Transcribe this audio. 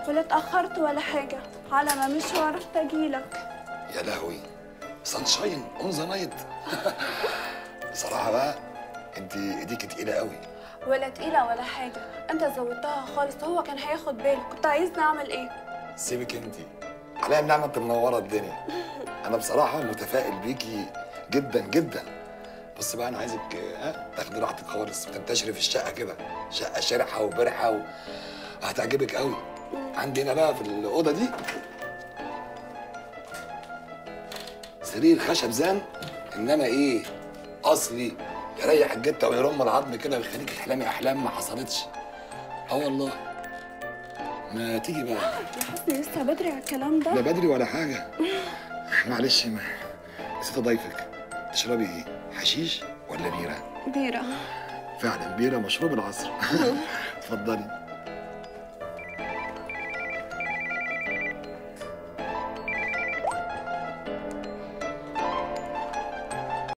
ولا اتأخرت ولا حاجة، على ما مشي وعرفت أجيلك. يا لهوي، سانشاين اون ذا نايت. بصراحة بقى انت ايديك تقيلة قوي. ولا تقيلة ولا حاجة، أنت زودتها خالص، هو كان هياخد باله. كنت عايزني أعمل إيه؟ سيبك انت، عليا النعمة انت منورة الدنيا. أنا بصراحة متفائل بيكي جدا جدا. بص بقى، أنا عايزك تاخدي راحتك خالص وتنتشري في الشقة كده، شقة شرحة وبرحة وهتعجبك قوي. عندي هنا بقى في الأوضة دي سرير خشب زان، إنما إيه؟ أصلي يريح الجتة ويرم العظم كده ويخليك تحلمي أحلام ما حصلتش. والله. ما تيجي بقى؟ يا حسني لسه بدري على الكلام ده. لا بدري ولا حاجة. معلش نسيت أضيفك. تشربي إيه؟ حشيش ولا بيرة؟ بيرة. فعلا بيرة مشروب العصر. اتفضلي.